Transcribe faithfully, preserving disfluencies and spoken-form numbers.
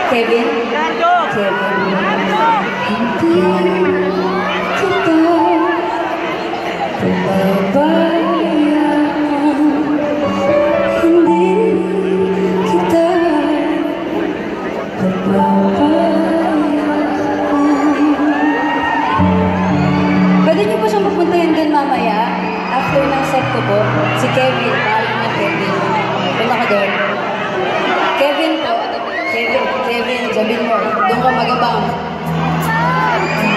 Kevin? Kevin. Hindi kita pababayaan. Hindi kita pababayaan. Pwede niyo po siyang pupuntahin din mamaya. After ng set ko po, si Kevin, parang na Kevin. Punta ko doon. Kevin po. Kevin, Kevin, sabihin mo, doon ka magabang.